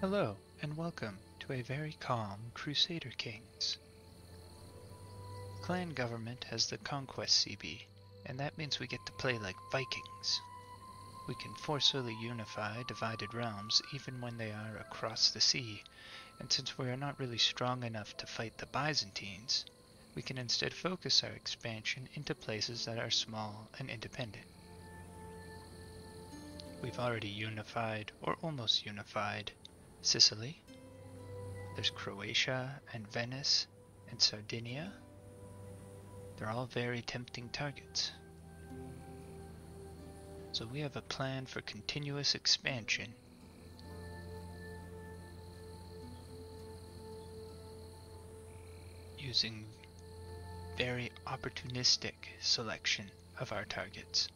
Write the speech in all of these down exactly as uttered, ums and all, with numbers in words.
Hello, and welcome to a very calm Crusader Kings. Clan government has the Conquest C B, and that means we get to play like Vikings. We can forcefully unify divided realms even when they are across the sea, and since we are not really strong enough to fight the Byzantines, we can instead focus our expansion into places that are small and independent. We've already unified, or almost unified, Sicily. There's Croatia and Venice and Sardinia. They're all very tempting targets. So we have a plan for continuous expansion. Using very opportunistic selection of our targets.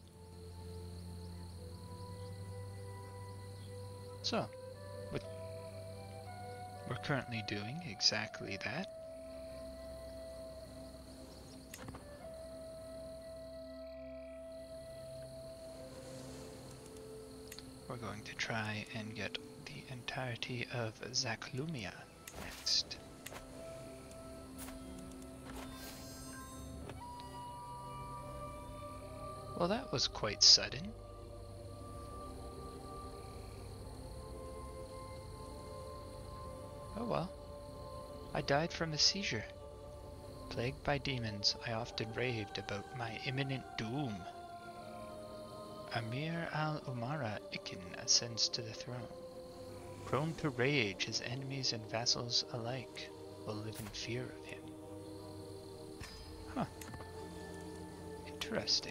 So, what we're currently doing exactly that. We're going to try and get the entirety of Zachlumia next. Well, that was quite sudden. Oh well. I died from a seizure. Plagued by demons, I often raved about my imminent doom. Amir al-Umara Ikin ascends to the throne. Prone to rage, his enemies and vassals alike will live in fear of him. Huh. Interesting.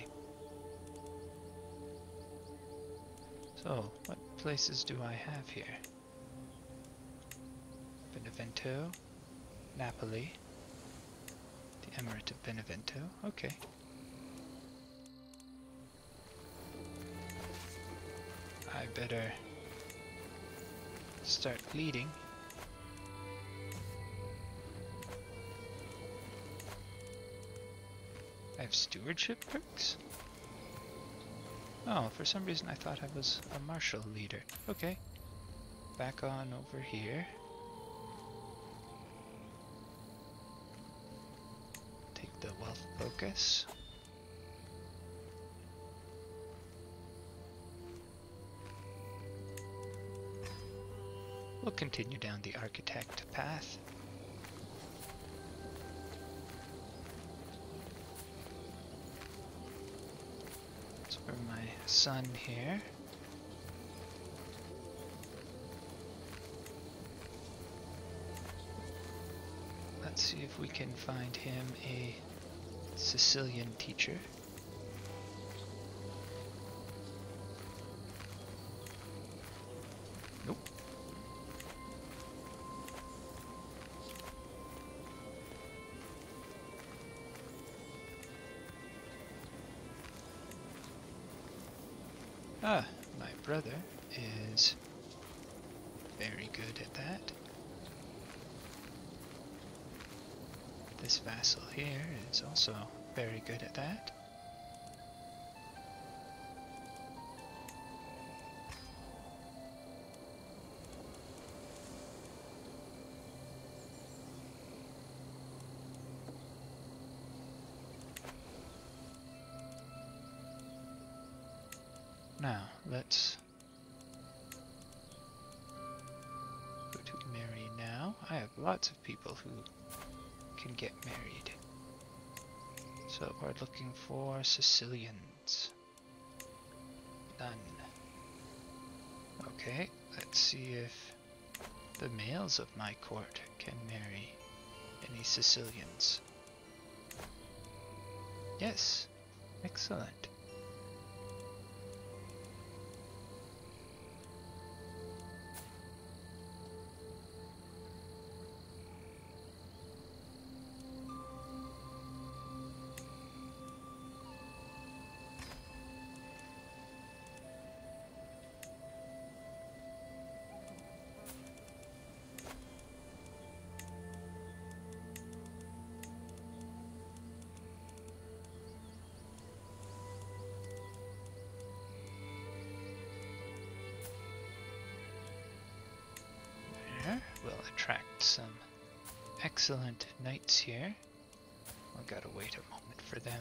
So, what places do I have here? Benevento, Napoli, the Emirate of Benevento, okay. I better start leading. I have stewardship perks? Oh, for some reason I thought I was a martial leader. Okay, back on over here. Take the wealth focus. We'll continue down the architect path. So for my son here. Let's see if we can find him a Sicilian teacher. Nope. Ah, my brother is very good at that. This vassal here is also very good at that. Now, let's go to marry now. I have lots of people who can get married. So we're looking for Sicilians. None. Okay, let's see if the males of my court can marry any Sicilians. Yes, excellent. will attract some excellent knights here. We've got to wait a moment for them.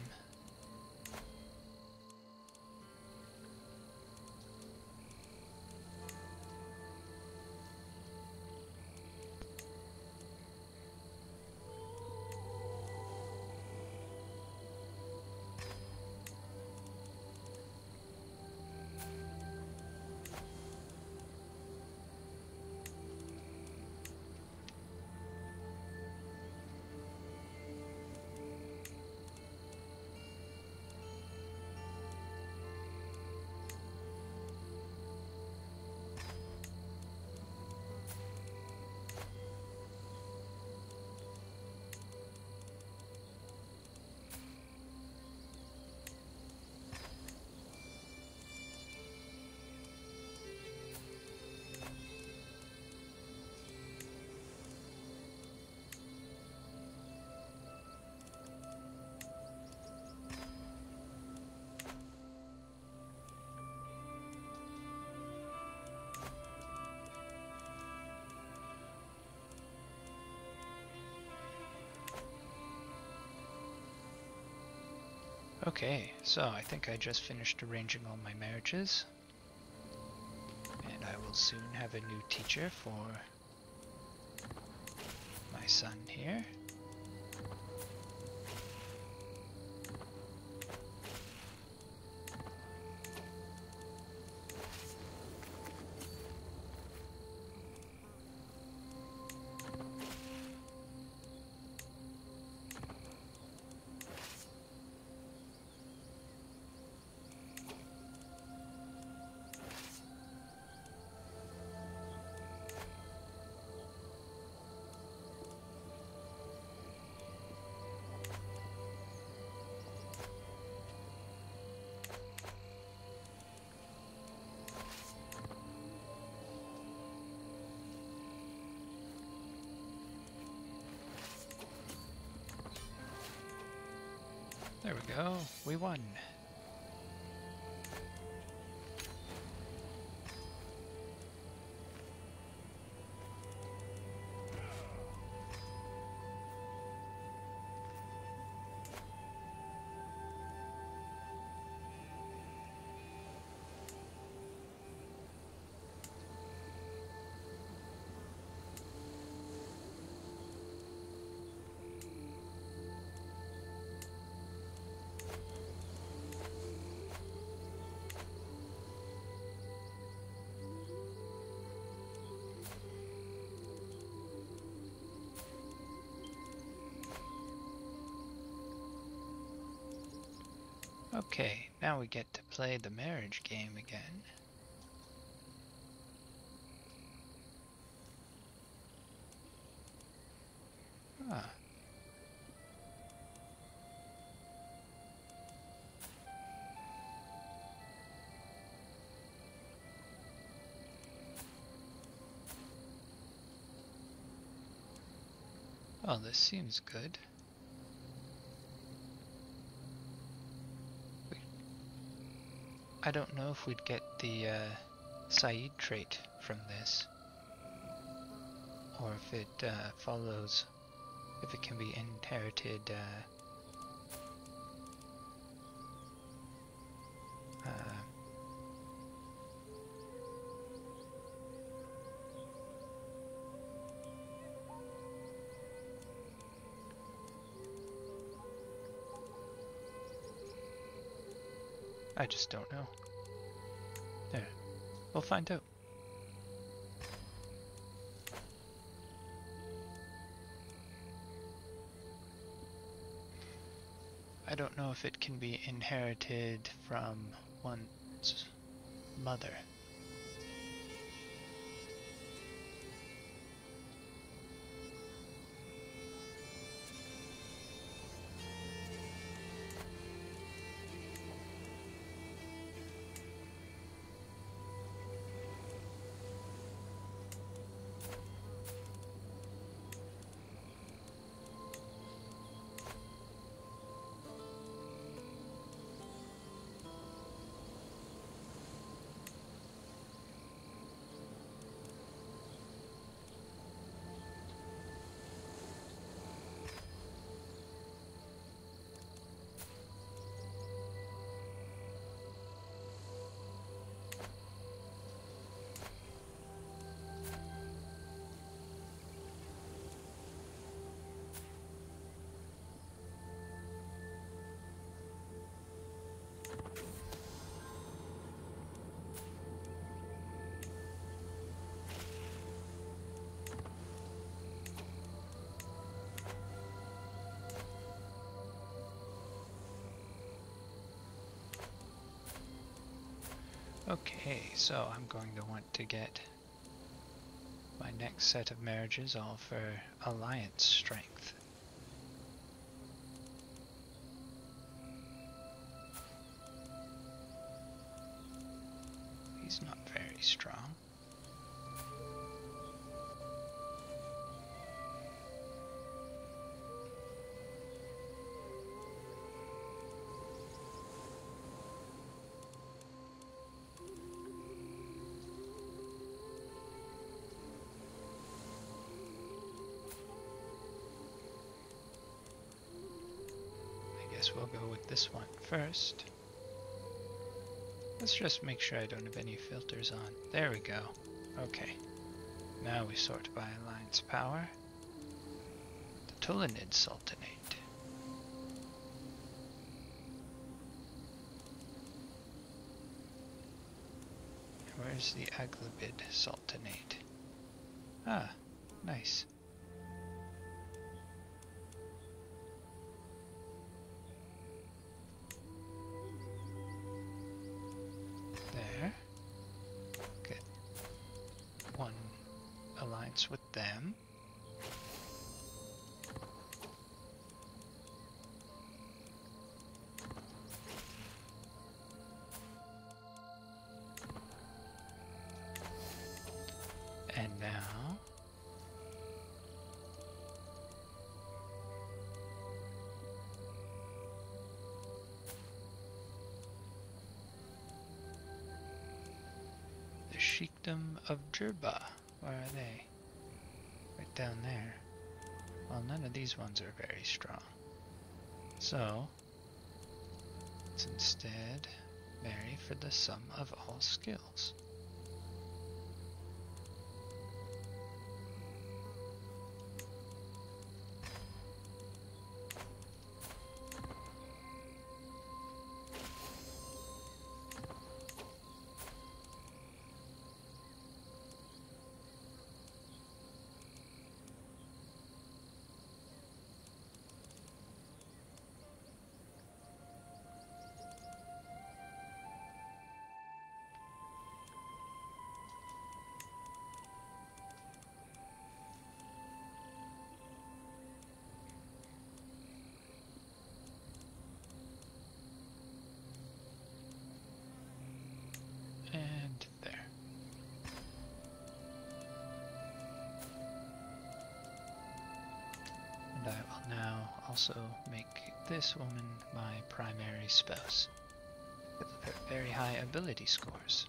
Okay, so I think I just finished arranging all my marriages, and I will soon have a new teacher for my son here. There we go, we won. Okay, now we get to play the marriage game again. Ah. Oh, this seems good. I don't know if we'd get the uh, Saeed trait from this, or if it uh, follows, if it can be inherited uh, uh, I just don't know. There. We'll find out. I don't know if it can be inherited from one's mother. Okay, so I'm going to want to get my next set of marriages all for alliance strength. He's not very strong. We'll go with this one first. Let's just make sure I don't have any filters on. There we go. Okay. Now we sort by alliance power. The Sawdanid Sultanate. Where's the Aglabid Sultanate? Ah, nice. With them. And now the Sheikdom of Jerba. Where are they? Right down there. Well, none of these ones are very strong. So, let's instead marry for the sum of all skills. And I will now also make this woman my primary spouse with very high ability scores.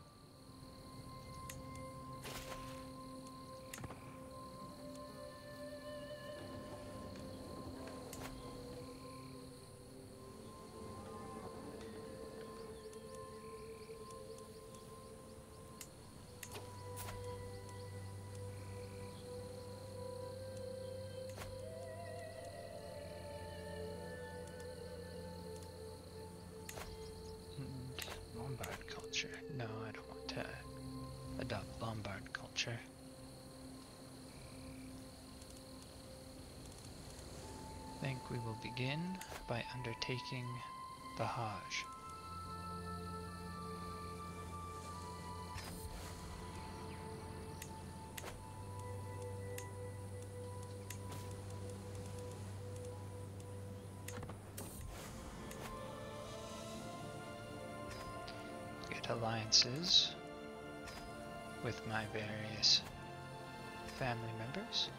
No, I don't want to adopt Lombard culture. I think we will begin by undertaking the Hajj. Alliances with my various family members.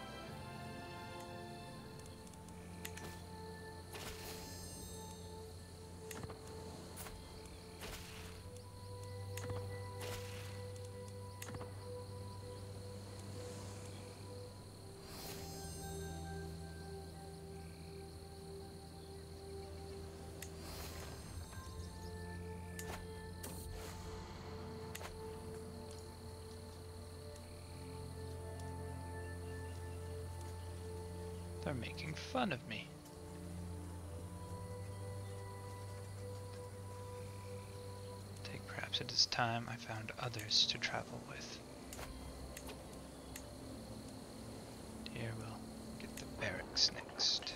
They're making fun of me. I think perhaps it is time I found others to travel with. Here we'll get the barracks next.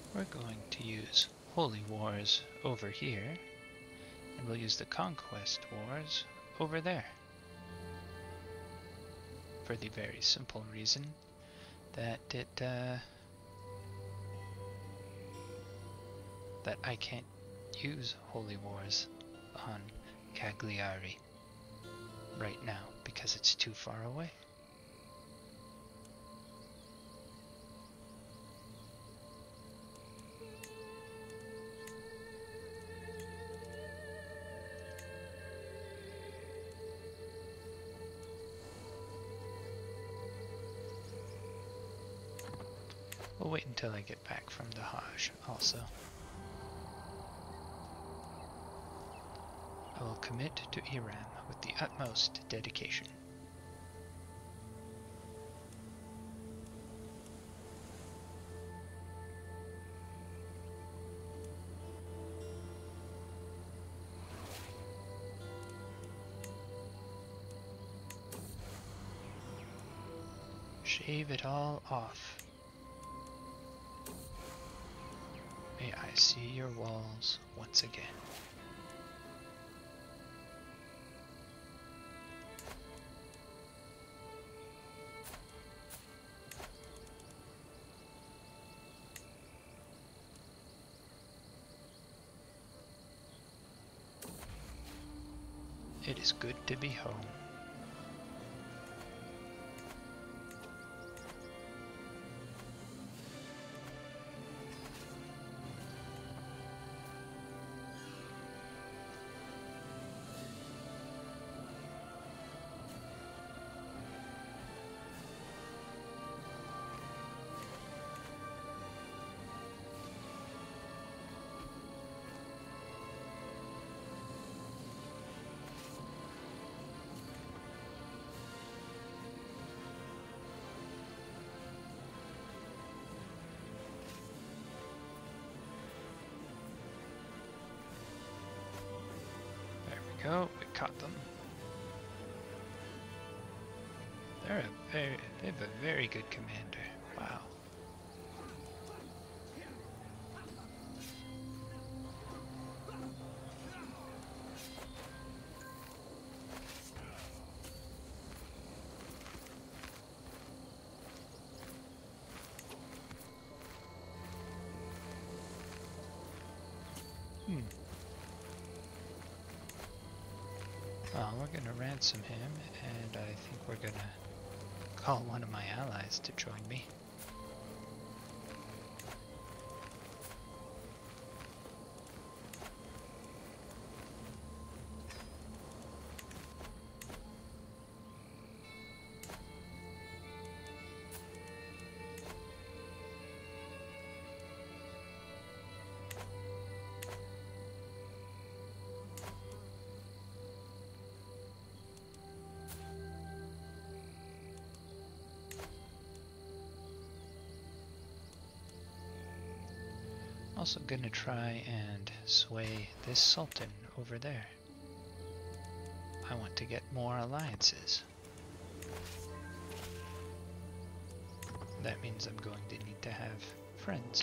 we're going to use Holy Wars over here, and we'll use the Conquest Wars over there. For the very simple reason that it, uh, that I can't use Holy Wars on Cagliari right now because it's too far away. We'll wait until I get back from the Hajj also. I will commit to Iram with the utmost dedication. Shave it all off. May I see your walls once again. It is good to be home. Go, we caught them. They're a very, they have a very good commander. Wow. Hmm. Well, we're gonna ransom him, and I think we're gonna call one of my allies to join me. Also gonna try and sway this sultan over there. I want to get more alliances. That means I'm going to need to have friends.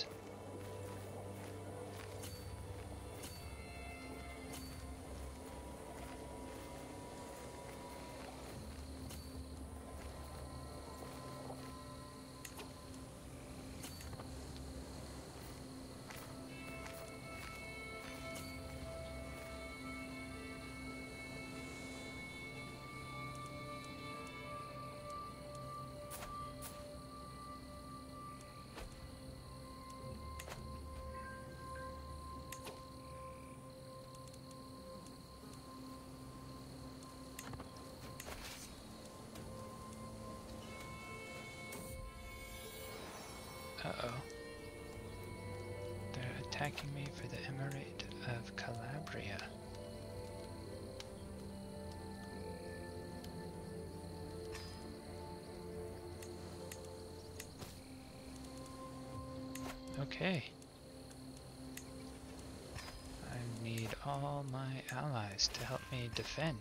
Uh-oh. They're attacking me for the Emirate of Calabria. Okay. I need all my allies to help me defend.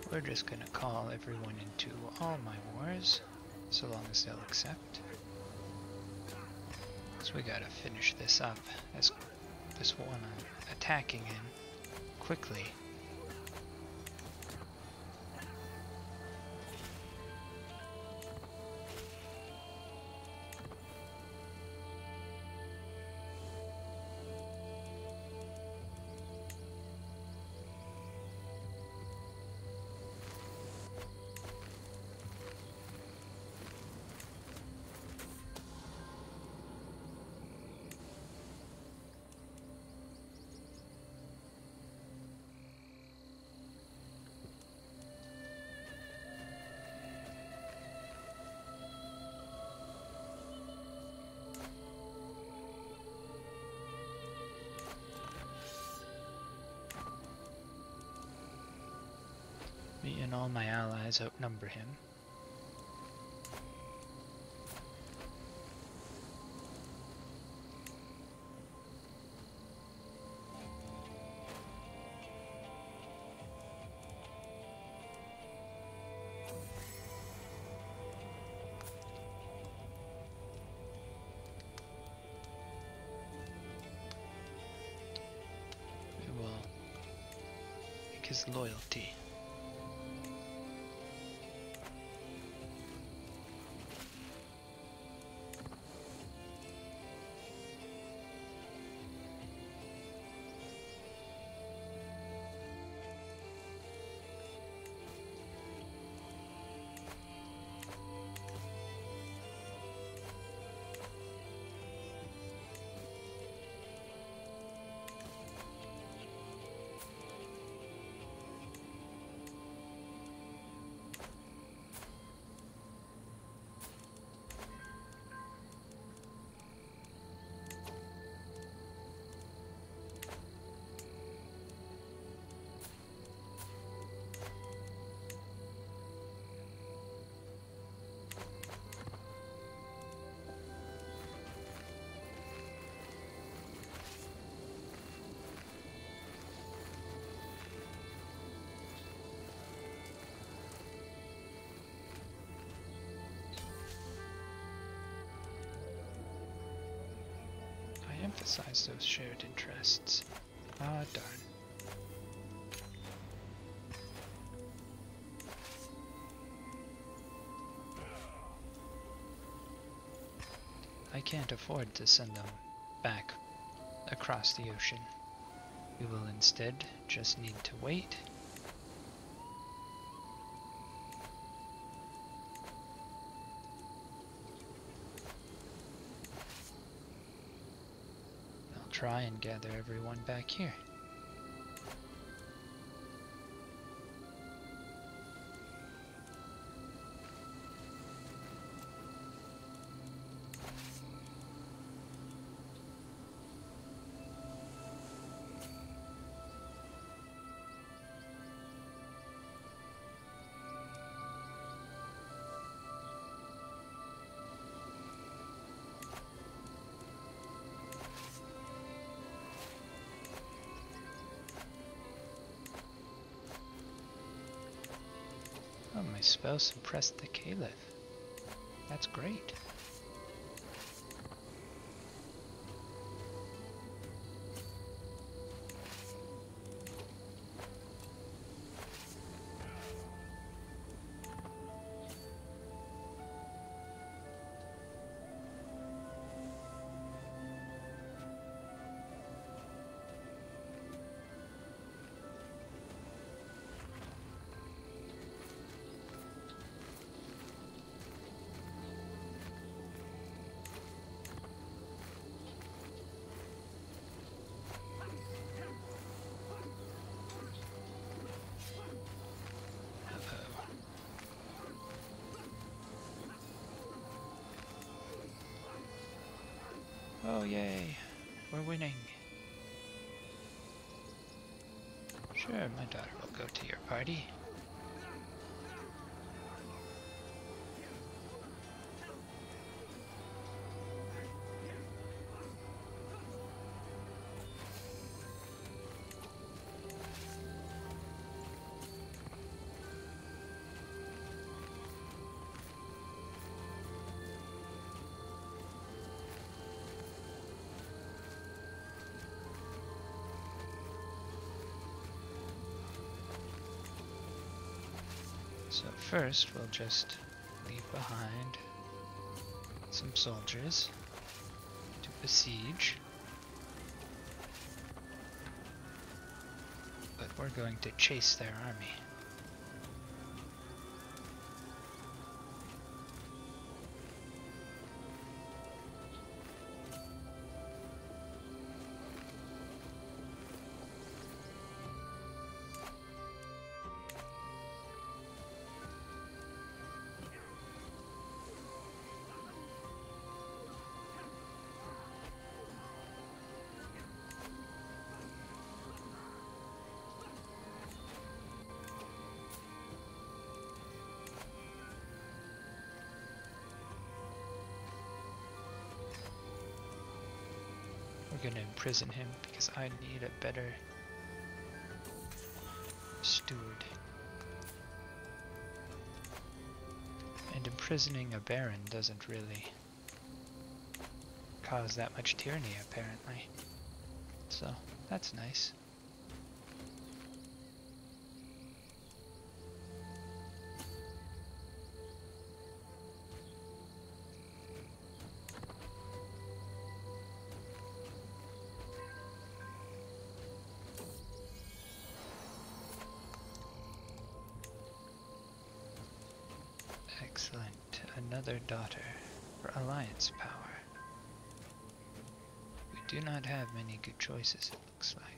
we're just gonna call everyone into all my wars, so long as they'll accept. So we gotta finish this up, as this one I'm attacking him quickly. Me and all my allies outnumber him. We will make his loyalty. Emphasize those shared interests. Ah, darn. I can't afford to send them back across the ocean. We will instead just need to wait. Try and gather everyone back here. Oh, my spouse impressed the Caliph. That's great. Oh yay, we're winning. Sure, my daughter will go to your party. So first we'll just leave behind some soldiers to besiege. But we're going to chase their army. We're gonna imprison him because I need a better steward. And imprisoning a baron doesn't really cause that much tyranny, apparently. So, that's nice. Excellent. Another daughter for alliance power. We do not have many good choices, it looks like.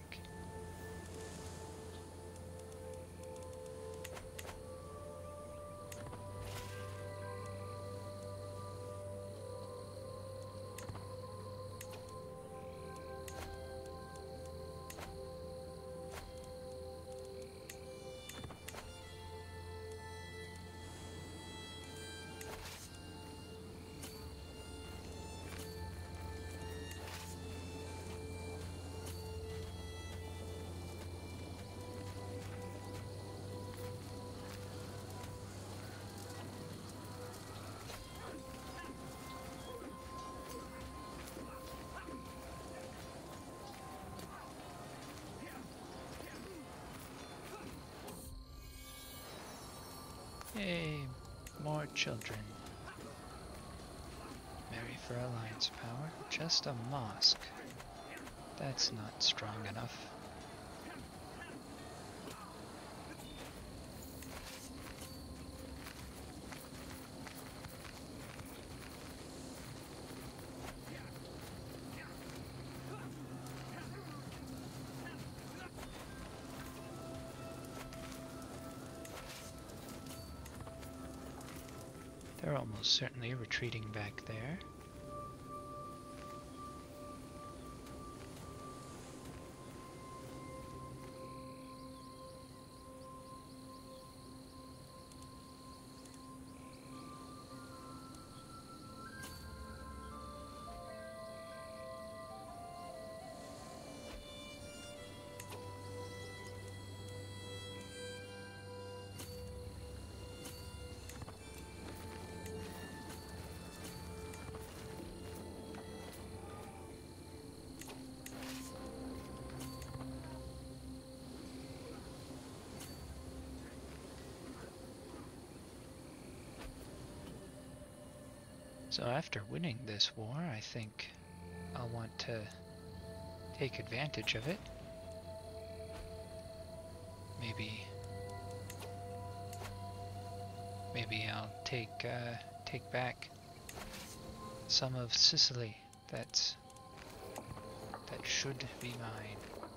Yay, more children. Marry for alliance power. Just a mosque. That's not strong enough. They're almost certainly retreating back there. So after winning this war, I think I'll want to take advantage of it. Maybe, maybe I'll take uh, take back some of Sicily. That's that should be mine.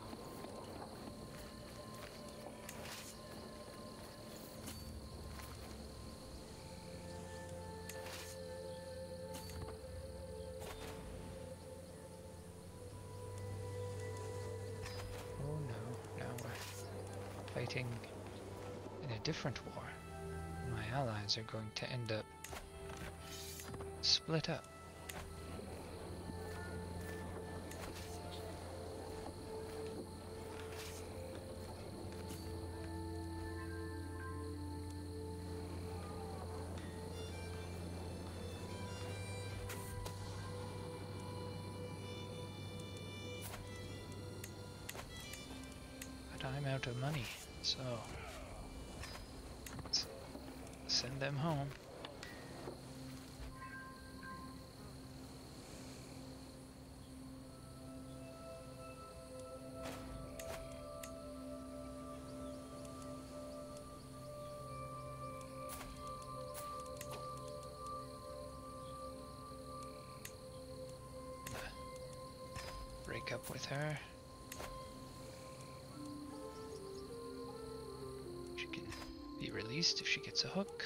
Fighting in a different war. My allies are going to end up split up. But I'm out of money. So let's send them home. Break up with her. She can be released if she gets a hook.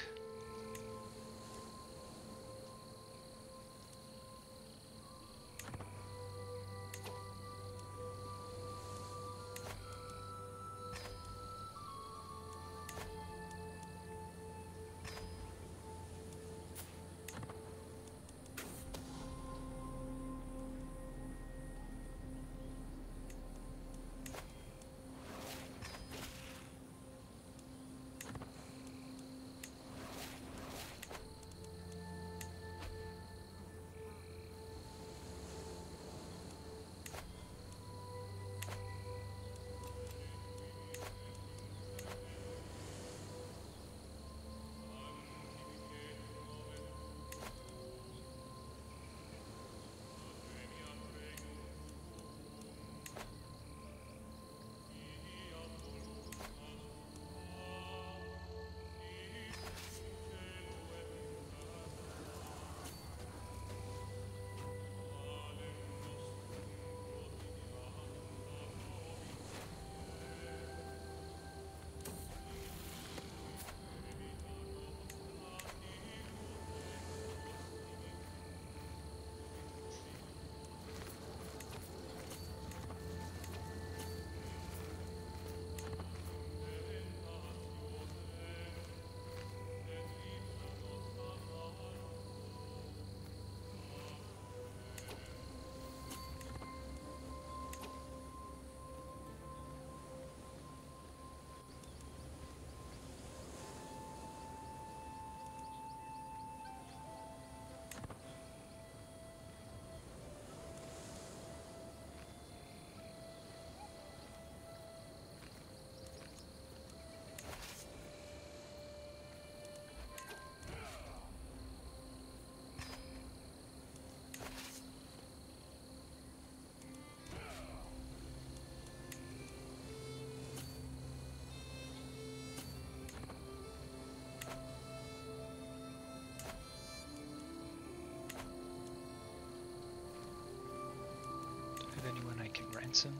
Anyone I can ransom?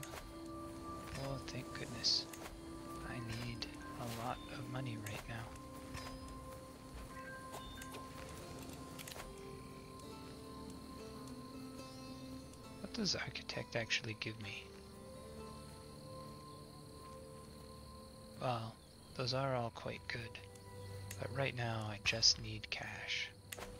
Oh, thank goodness. I need a lot of money right now. What does Architect actually give me? Well, those are all quite good, but right now I just need cash.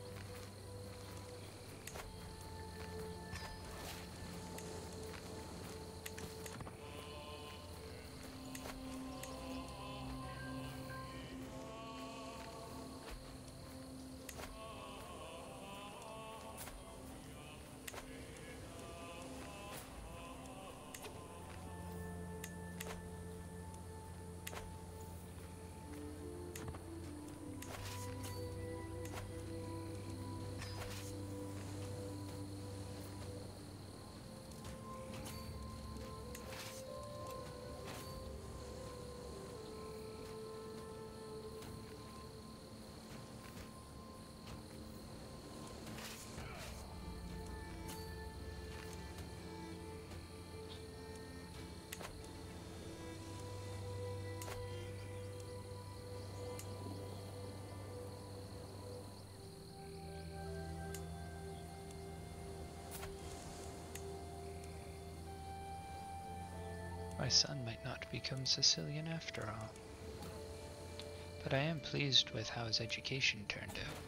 My son might not become Sicilian after all. But I am pleased with how his education turned out.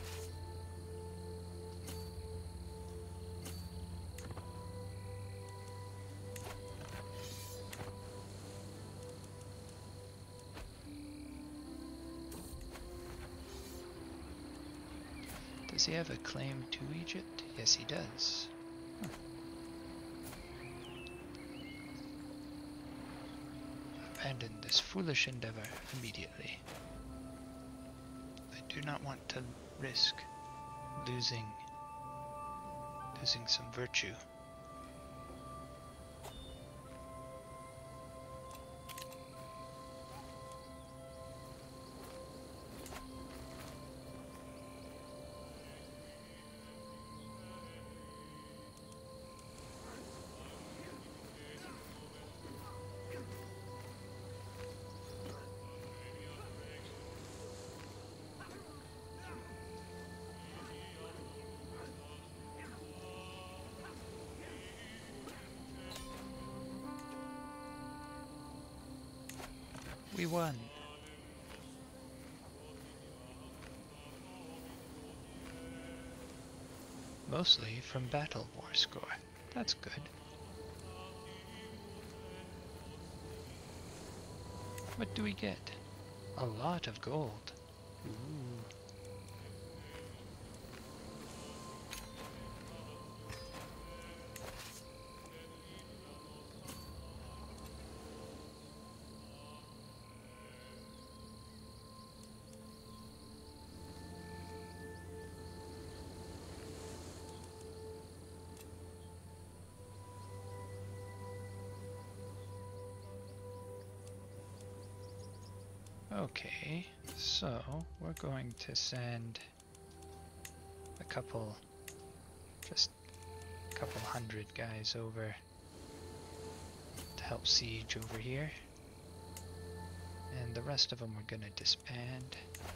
Does he have a claim to Egypt? Yes, he does. Huh. Abandon this foolish endeavor immediately. I do not want to risk losing losing some virtue. We won. Mostly from battle war score. That's good. What do we get? A lot of gold. Ooh. Okay, so we're going to send a couple, just a couple hundred guys over to help siege over here, and the rest of them we're going to disband.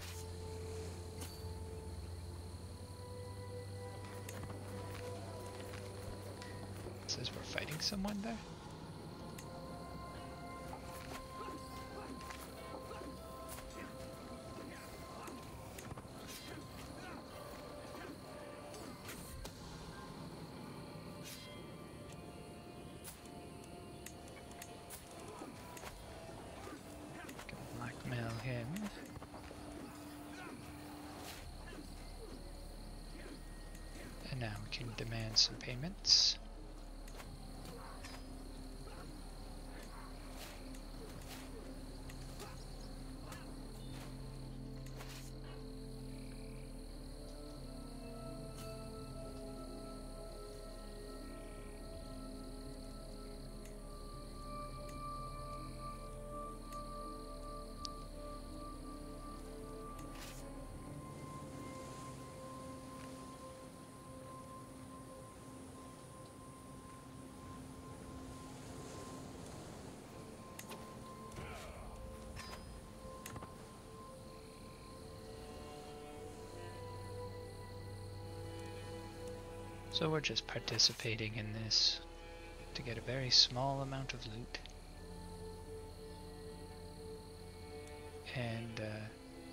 It says we're fighting someone there? Him. And now we can demand some payments. So we're just participating in this to get a very small amount of loot. And uh,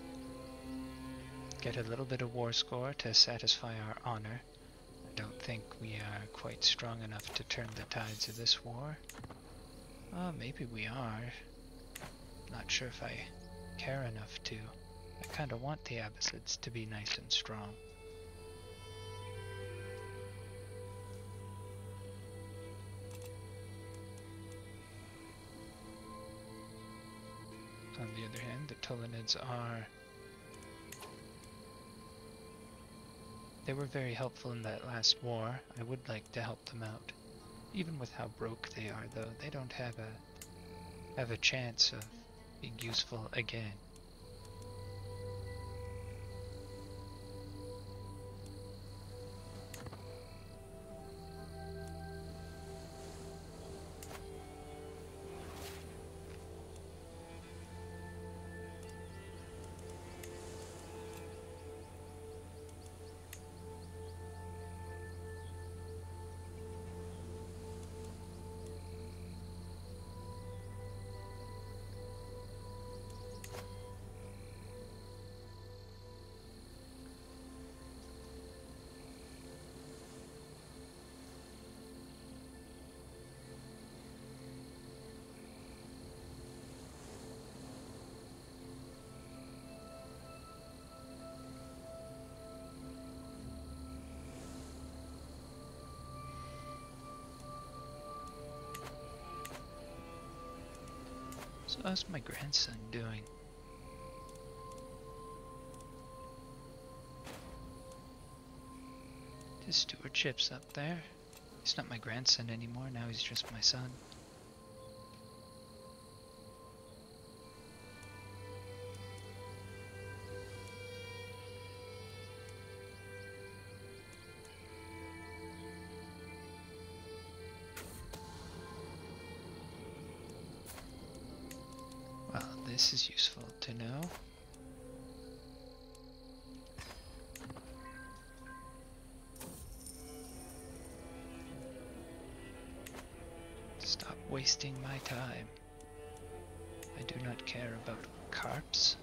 get a little bit of war score to satisfy our honor. I don't think we are quite strong enough to turn the tides of this war. Uh, maybe we are. Not sure if I care enough to. I kind of want the Abbasids to be nice and strong. On the other hand, the Tulanids are... They were very helpful in that last war. I would like to help them out. Even with how broke they are, though, they don't have a have a chance of being useful again. So how's my grandson doing? His stewardship's up there. He's not my grandson anymore, now he's just my son. Well, this is useful to know. Stop wasting my time. I do not care about carps.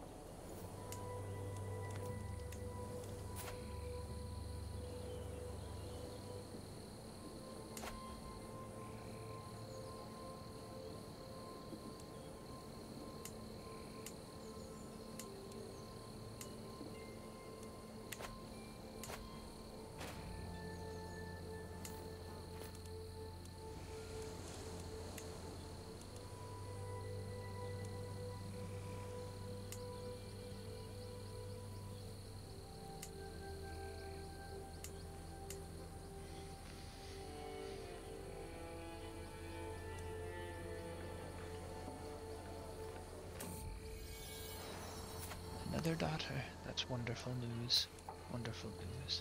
Another daughter. That's wonderful news. Wonderful news.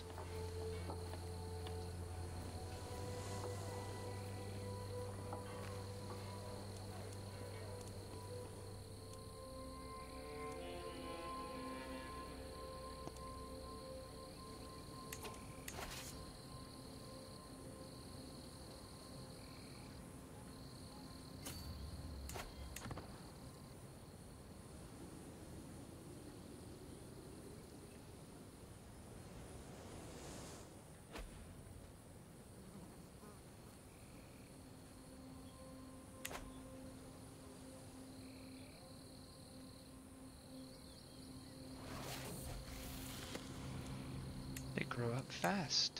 They grow up fast.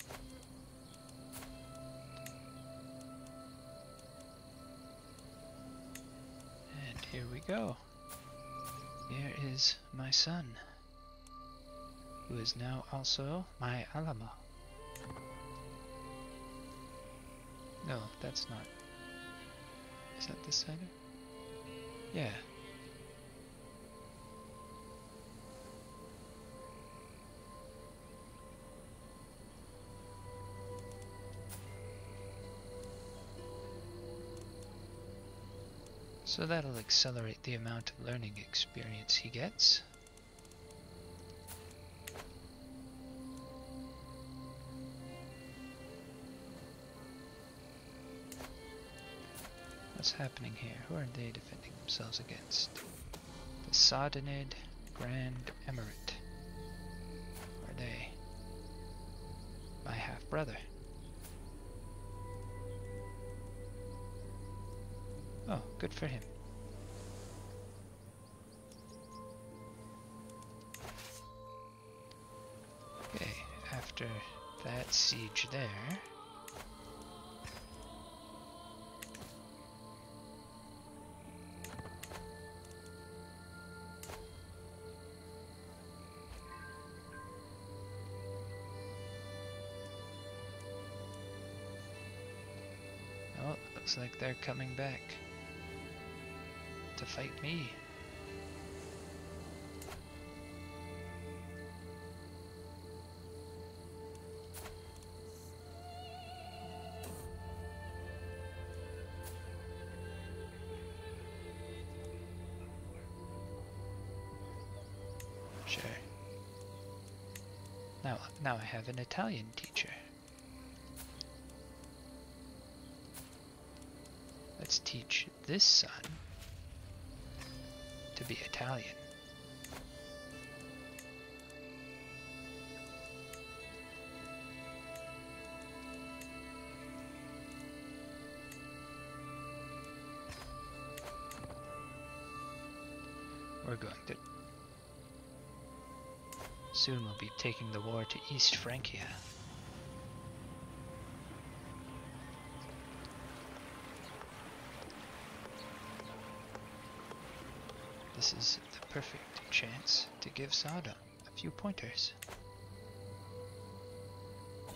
And here we go. Here is my son, who is now also my Alama. No, that's not. Is that this side? Yeah. So that'll accelerate the amount of learning experience he gets. What's happening here? Who are they defending themselves against? The Sawdanid Grand Emirate. Who are they? My half-brother. Oh, good for him. Okay, after that siege there, oh, looks like they're coming back to fight me. Sure. Now, now I have an Italian teacher. Let's teach this son to be Italian. We're going to... Soon we'll be taking the war to East Francia. This is the perfect chance to give Sawda a few pointers.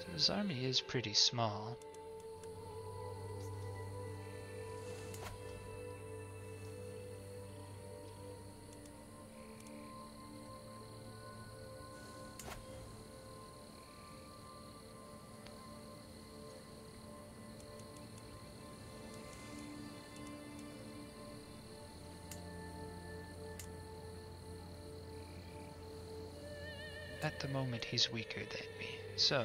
his army is pretty small. At the moment, he's weaker than me, so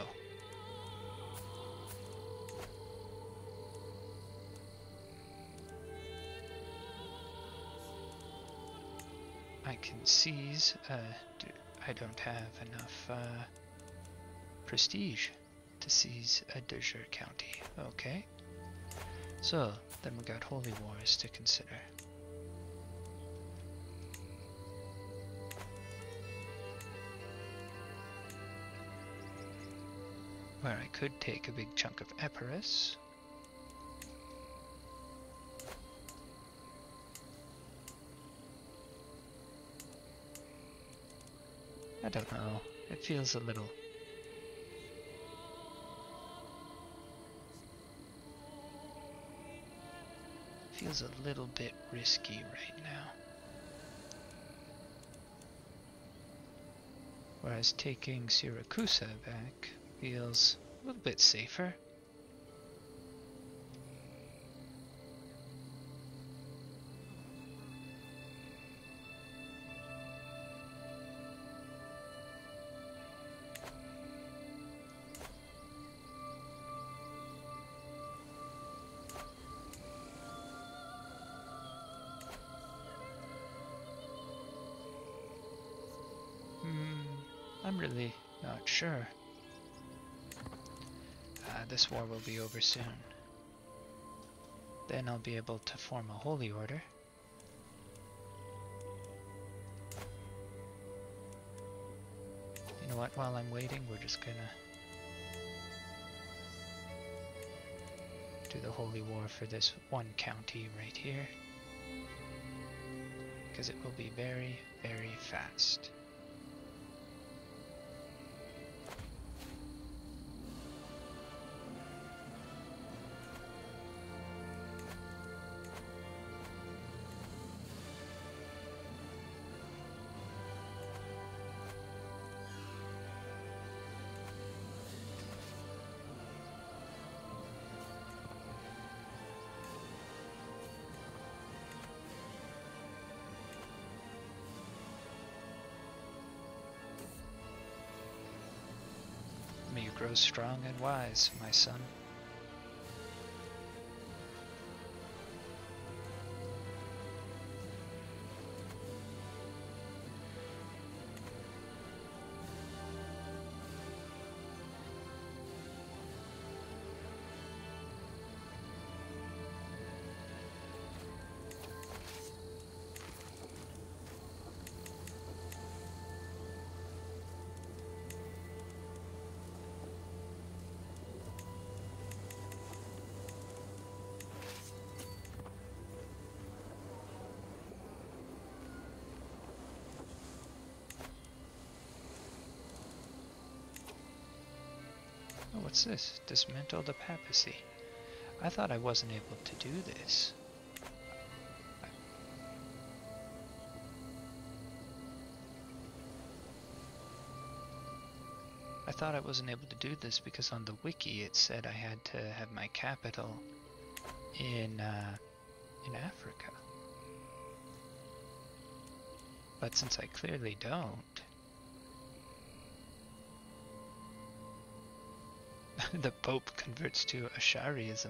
I can seize. Uh, do, I don't have enough uh, prestige to seize a de jure county. Okay, so then we got holy wars to consider. Where I could take a big chunk of Epirus. I don't know, it feels a little... feels a little bit risky right now. Whereas taking Siracusa back feels a little bit safer. Hmm, I'm really not sure. Uh, this war will be over soon. Then I'll be able to form a holy order. You know what, while I'm waiting, we're just gonna do the holy war for this one county right here. Because it will be very, very fast. May you grow strong and wise, my son. Oh, what's this? Dismantle the papacy. I thought I wasn't able to do this. I thought I wasn't able to do this because on the wiki it said I had to have my capital in uh, in Africa. But since I clearly don't, the Pope converts to Ashariism.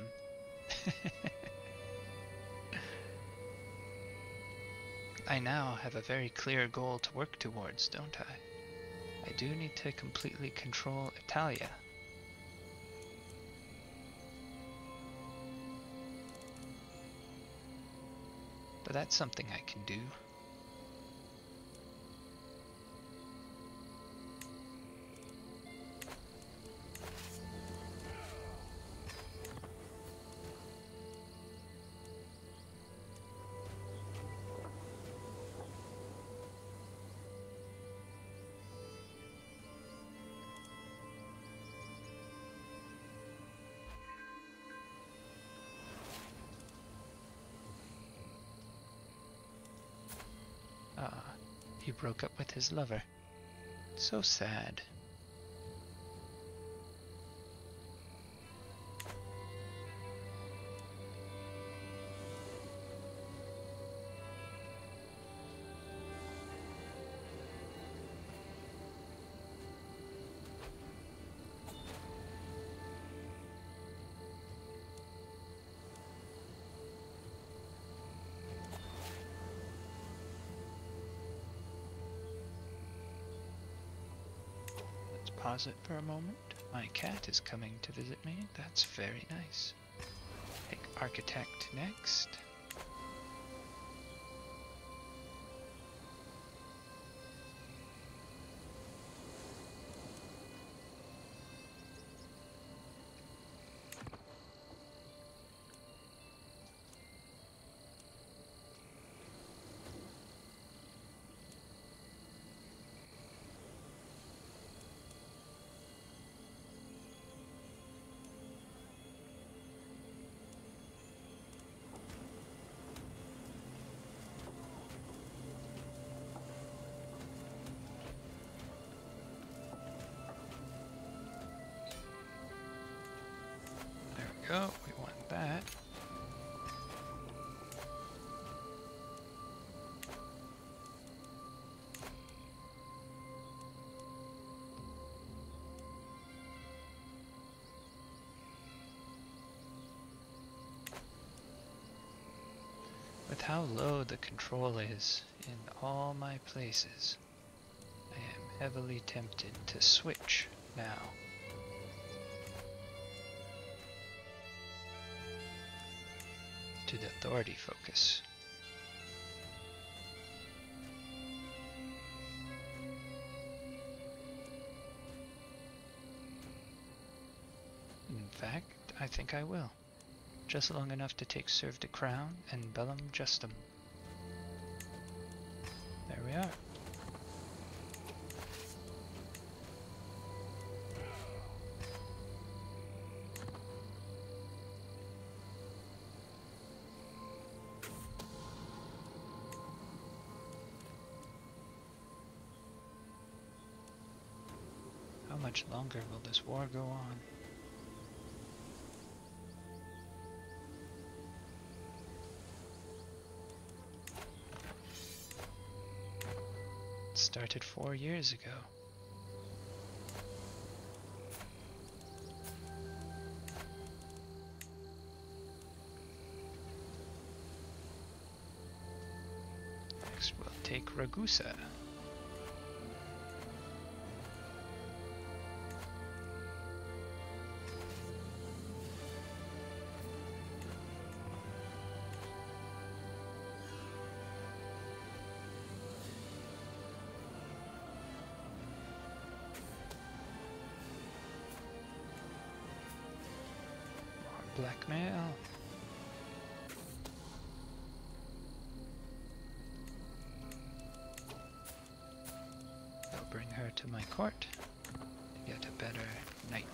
I now have a very clear goal to work towards, don't I? I do need to completely control Italia. But that's something I can do. Ah, he broke up with his lover. So sad. Pause it for a moment. My cat is coming to visit me. That's very nice. Take Architect next. Go, we want that. With how low the control is in all my places, I am heavily tempted to switch now. To the authority focus. In fact, I think I will. Just long enough to take Serve the Crown and Bellum Justum. There we are. How much longer will this war go on? It started four years ago. Next we'll take Ragusa. Blackmail. I'll bring her to my court to get a better knight.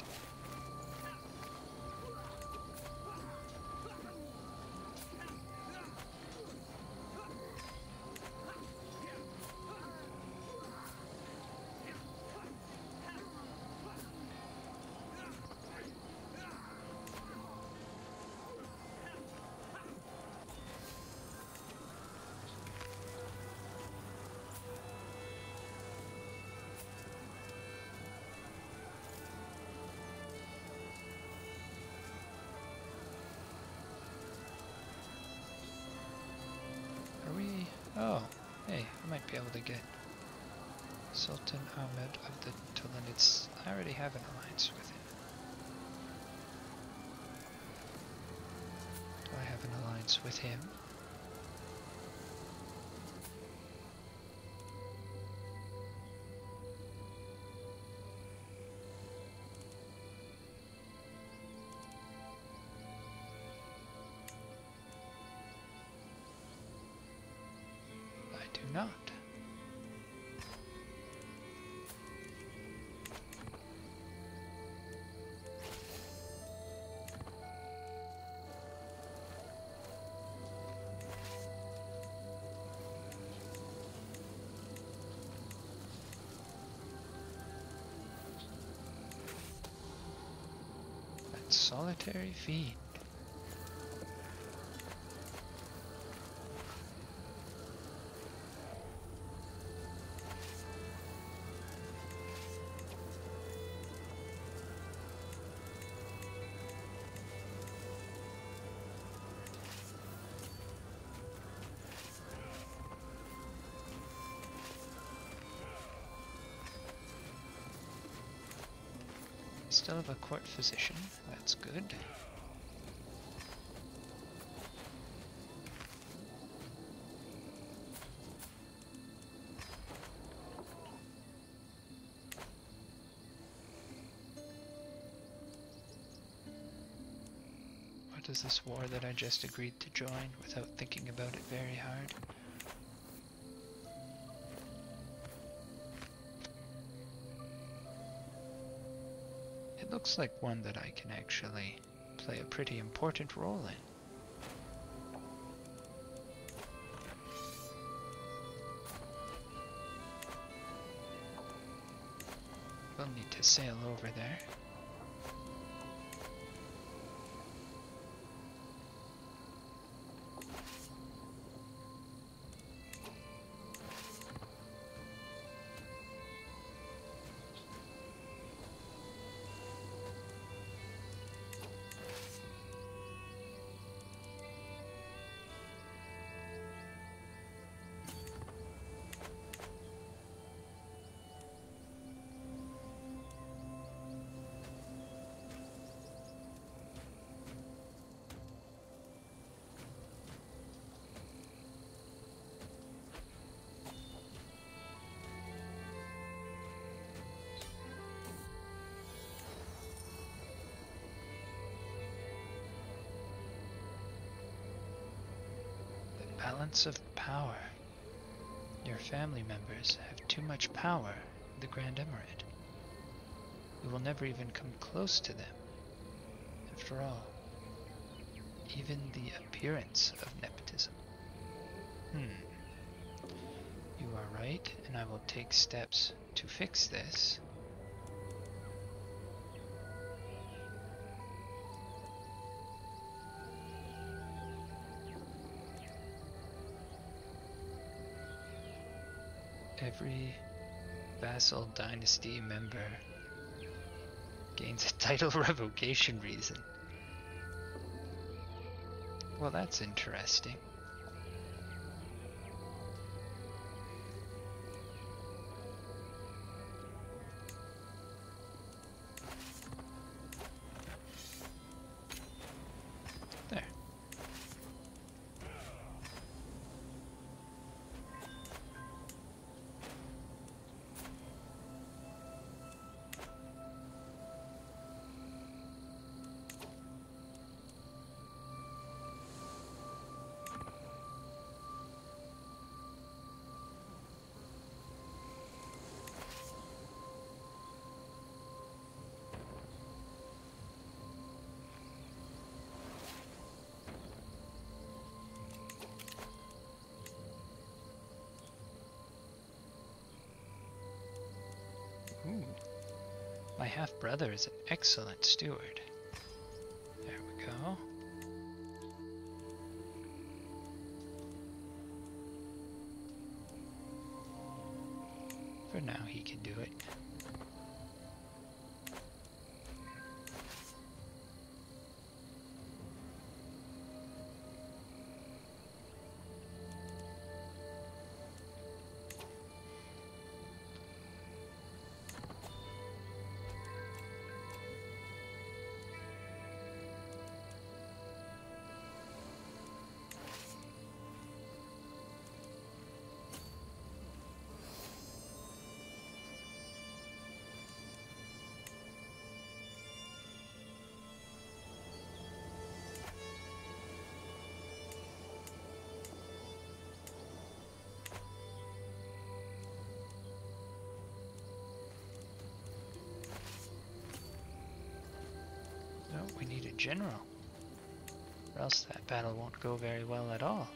Oh, hey, I might be able to get Sultan Ahmed of the Tulanids. I already have an alliance with him. Do I have an alliance with him? Not. Solitary fiend. Still have a court physician, that's good. What is this war that I just agreed to join without thinking about it very hard? It looks like one that I can actually play a pretty important role in. We'll need to sail over there. Balance of power. Your family members have too much power in the Grand Emirate. You will never even come close to them. After all, even the appearance of nepotism. Hmm. You are right, and I will take steps to fix this. Every vassal dynasty member gains a title revocation reason. Well, that's interesting. There. Ooh. My half-brother is an excellent steward. There we go. For now, he can do it. No, we need a general, or else that battle won't go very well at all.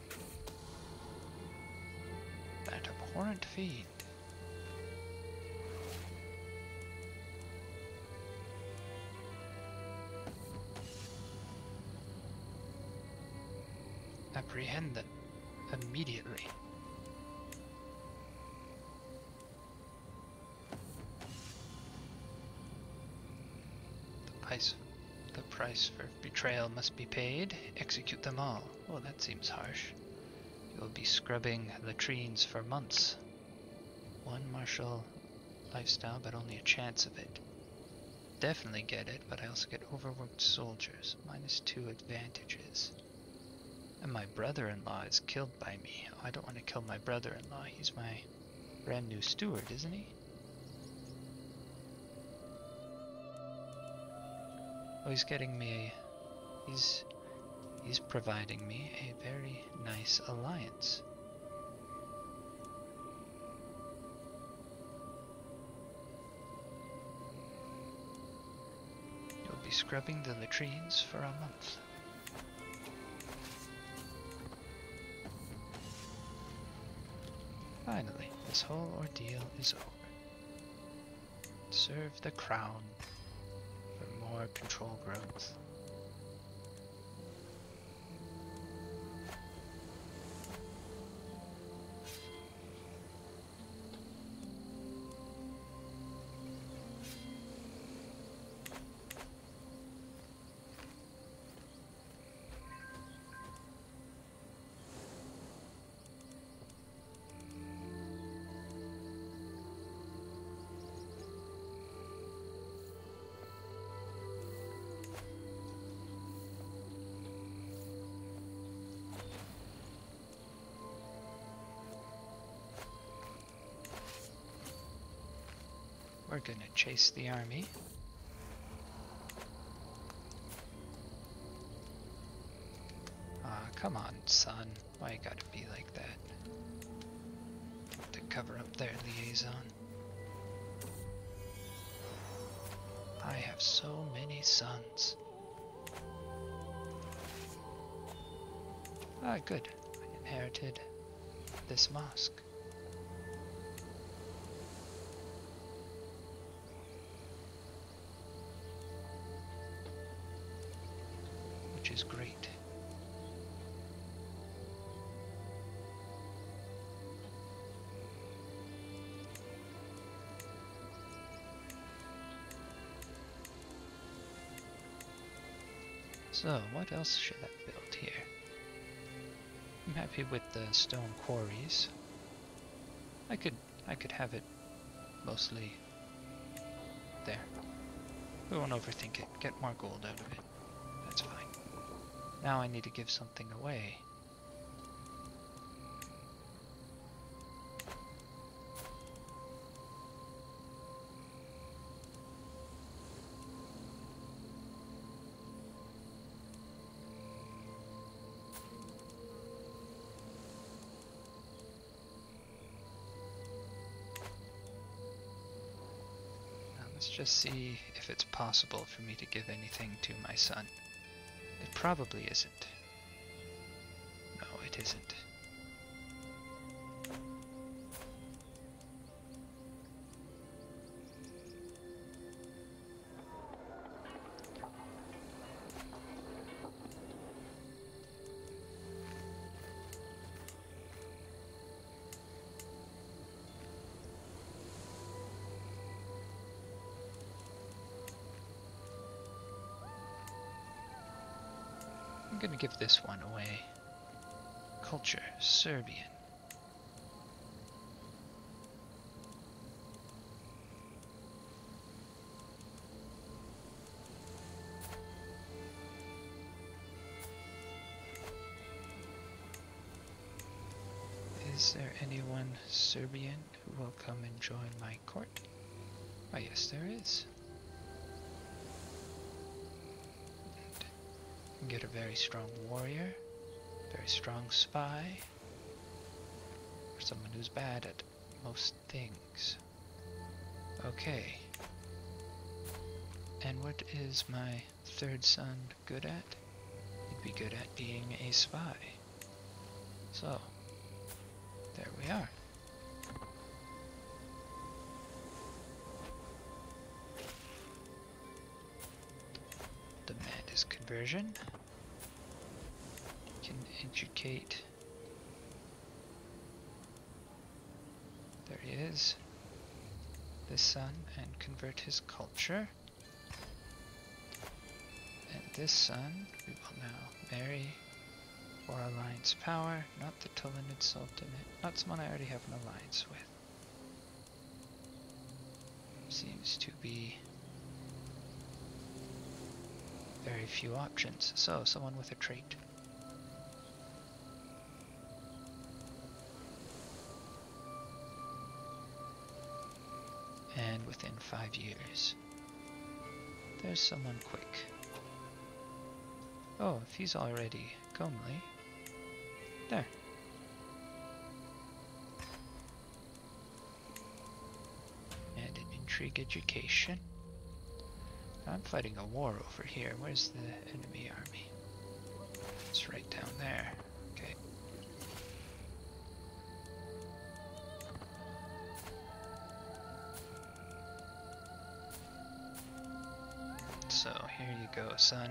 That abhorrent fiend. apprehend them immediately. The price, the price for betrayal must be paid. Execute them all. Oh, that seems harsh. You'll be scrubbing latrines for months. One martial lifestyle, but only a chance of it. Definitely get it, but I also get overworked soldiers. Minus two advantages. And my brother-in-law is killed by me. Oh, I don't want to kill my brother-in-law. He's my brand new steward, isn't he? Oh, he's getting me a... He's... He's providing me a very nice alliance. You'll be scrubbing the latrines for a month. Finally, this whole ordeal is over. Serve the crown for more control growth. We're gonna chase the army. Ah, come on, son. Why you gotta be like that? To cover up their liaison. I have so many sons. Ah, good. I inherited this mosque. Which is great. So, what else should I build here? I'm happy with the stone quarries. I could I could have it mostly there. We won't overthink it. Get more gold out of it. That's fine. Now I need to give something away. Let's just see if it's possible for me to give anything to my son. It probably isn't. No, it isn't. I'm gonna give this one away. Culture, Serbian. Is there anyone Serbian who will come and join my court? Oh yes, there is. Get a very strong warrior, very strong spy, or someone who's bad at most things. Okay. And what is my third son good at? He'd be good at being a spy. So, there we are. Demand is conversion. can educate. There he is. This son, and convert his culture. And this son, we will now marry for alliance power, not the Sawdanid Sultanate, not someone I already have an alliance with. Seems to be very few options. So, someone with a trait. And within five years. There's someone quick. Oh, if he's already comely. There. And an intrigue education. I'm fighting a war over here. Where's the enemy army? It's right down there. Okay. So here you go, son.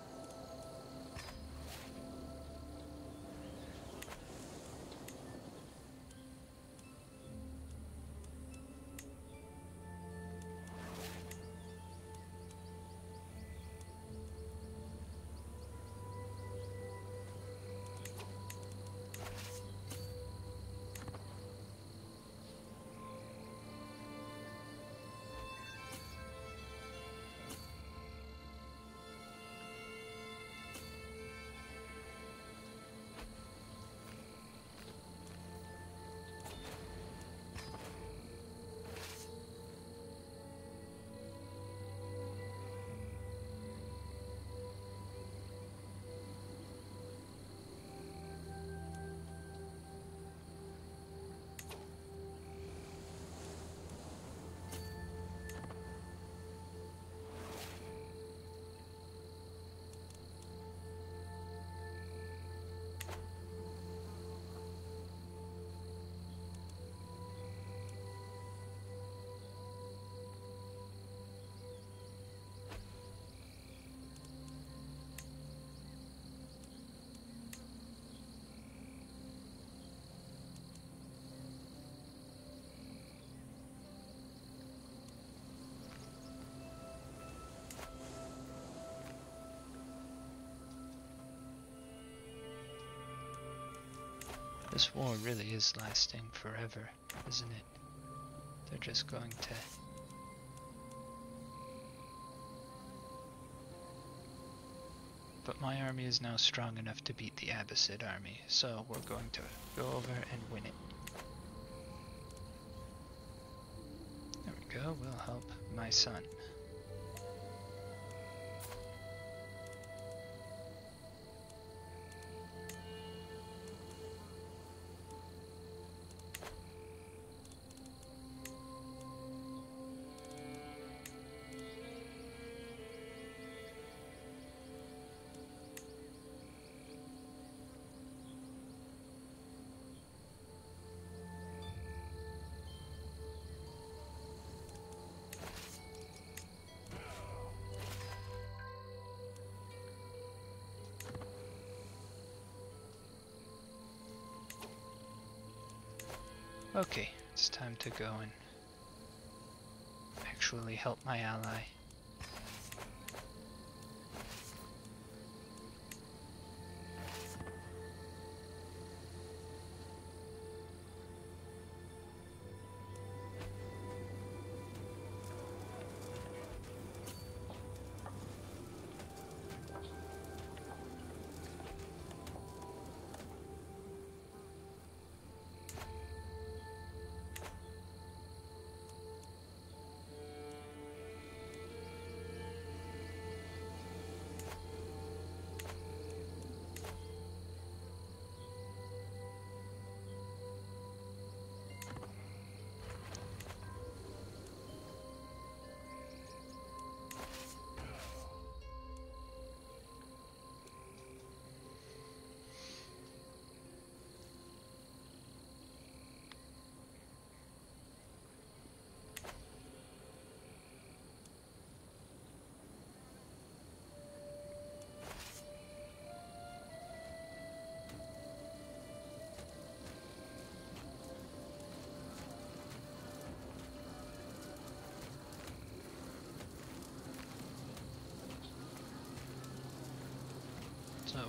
This war really is lasting forever, isn't it? They're just going to... But my army is now strong enough to beat the Abbasid army, so we're going to go over and win it. There we go, we'll help my son. Okay, it's time to go and actually help my ally.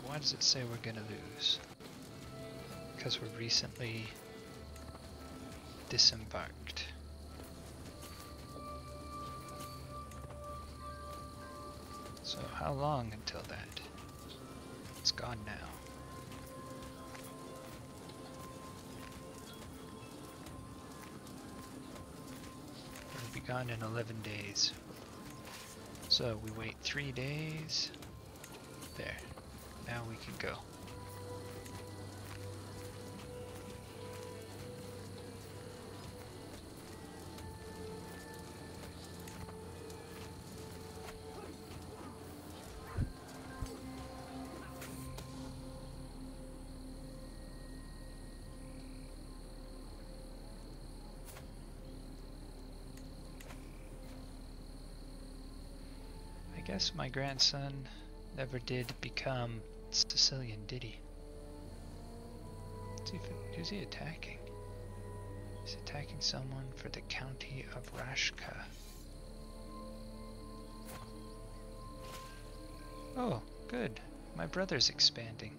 why does it say we're gonna lose? Because we're recently disembarked. So how long until that? It's gone now. It'll be gone in eleven days. So we wait three days. There. Now we can go. I guess my grandson never did become Sicilian, did he? What's he, who's he attacking? He's attacking someone for the county of Rashka. Oh, good. My brother's expanding.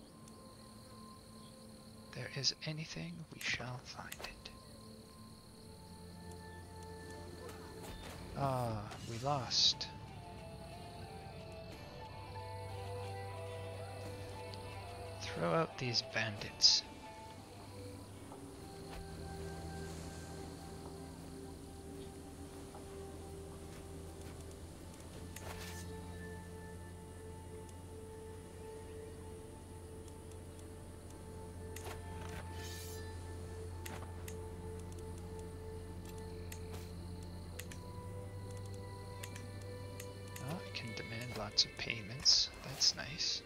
There is anything, we shall find it. Ah, we lost. Throw out these bandits. Oh, I can demand lots of payments. That's nice.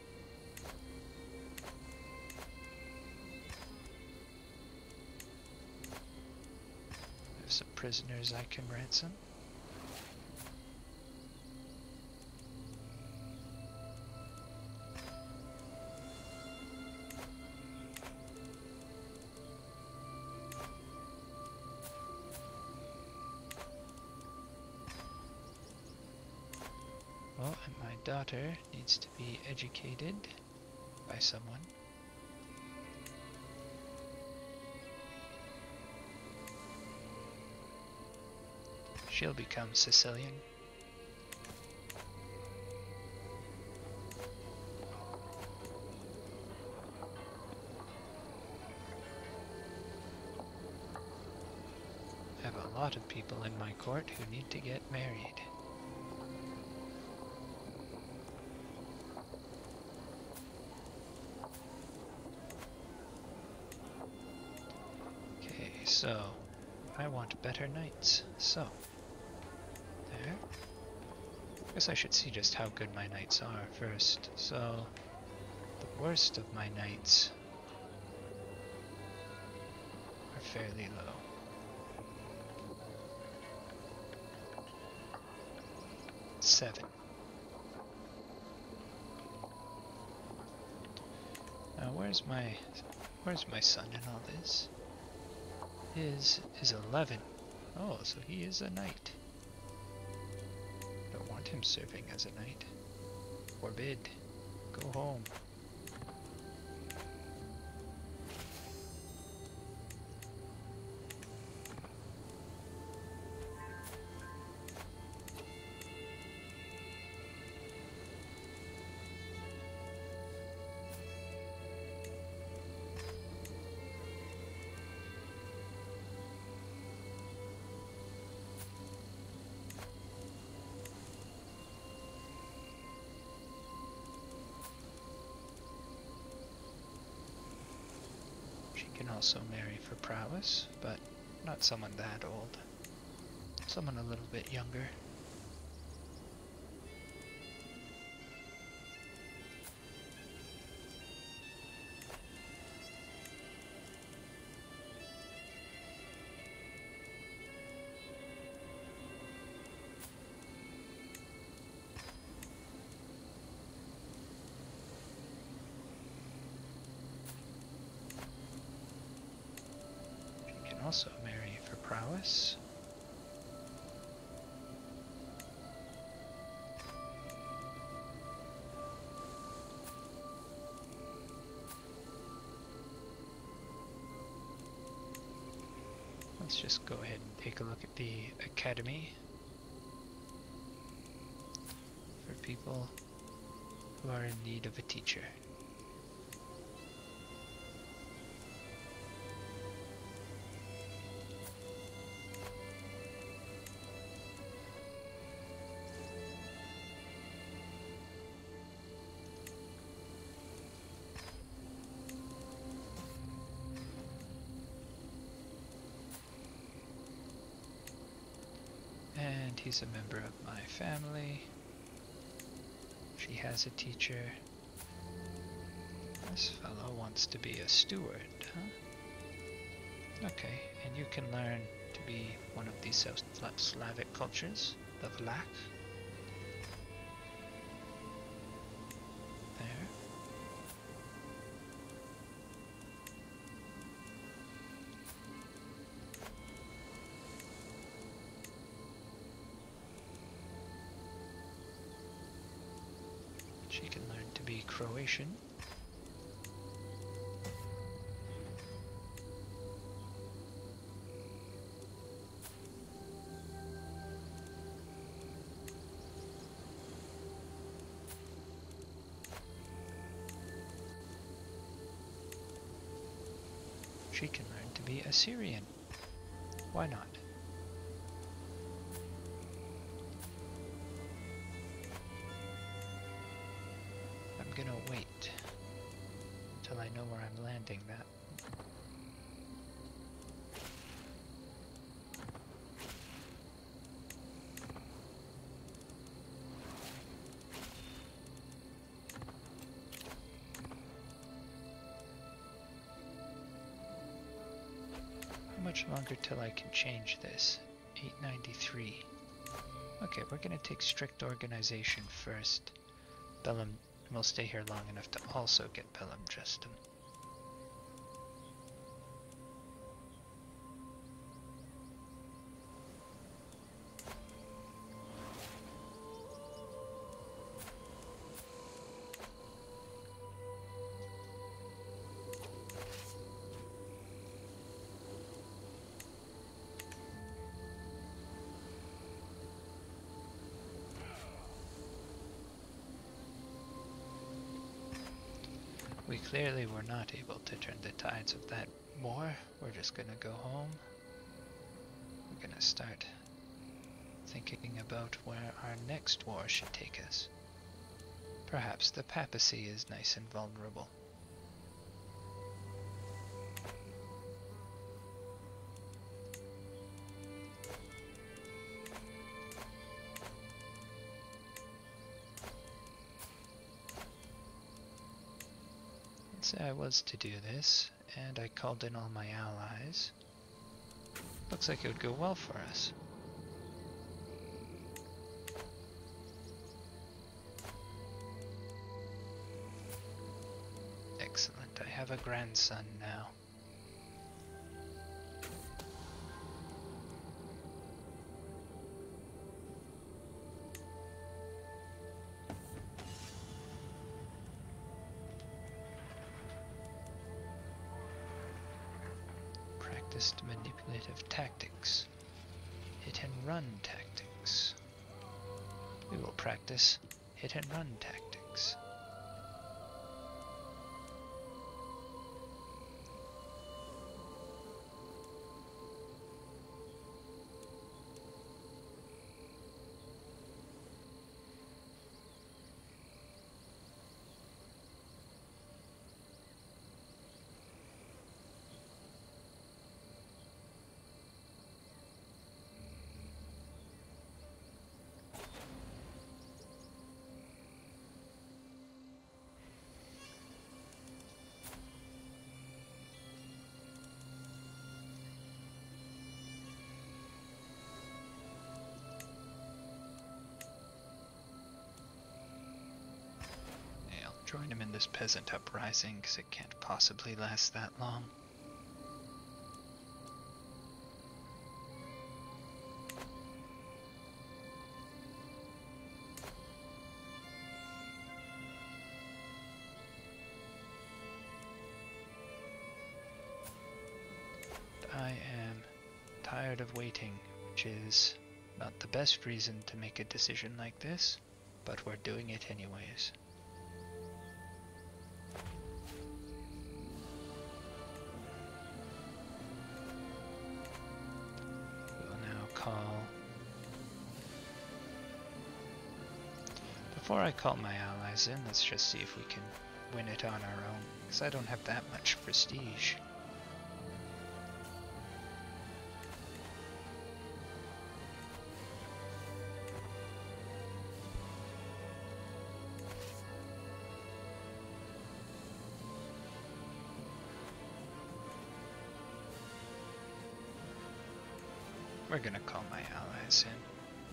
Some prisoners I can ransom. Well, and my daughter needs to be educated by someone. She'll become Sicilian. I have a lot of people in my court who need to get married. Okay, so I want better knights. So there. I guess I should see just how good my knights are first. So, the worst of my knights are fairly low. Seven. Now where's my where's my son in all this? His is eleven. Oh, so he is a knight. Him serving as a knight. Forbid. Go home. Can also marry for prowess, but not someone that old. Someone a little bit younger. Also marry for prowess. let's just go ahead and take a look at the academy for people who are in need of a teacher. And he's a member of my family. She has a teacher. This fellow wants to be a steward, huh? Okay, and you can learn to be one of these South Slavic cultures, the Vlach. There. She can learn to be Croatian. She can learn to be Assyrian. Why not? I'm gonna wait until I know where I'm landing that. How much longer till I can change this? eight ninety-three. Okay, we're gonna take strict organization first. Bellum will stay here long enough to also get Bellum Justum. We clearly were not able to turn the tides of that war. We're just gonna go home. We're gonna start thinking about where our next war should take us. Perhaps the papacy is nice and vulnerable. Say I was to do this, and I called in all my allies. Looks like it would go well for us. Excellent, I have a grandson now. Manipulative tactics. Hit and run tactics. We will practice hit and run tactics. Join him in this peasant uprising, because it can't possibly last that long. I am tired of waiting, which is not the best reason to make a decision like this, but we're doing it anyways. We'll now call... Before I call my allies in, let's just see if we can win it on our own, because I don't have that much prestige. We're gonna call my allies in.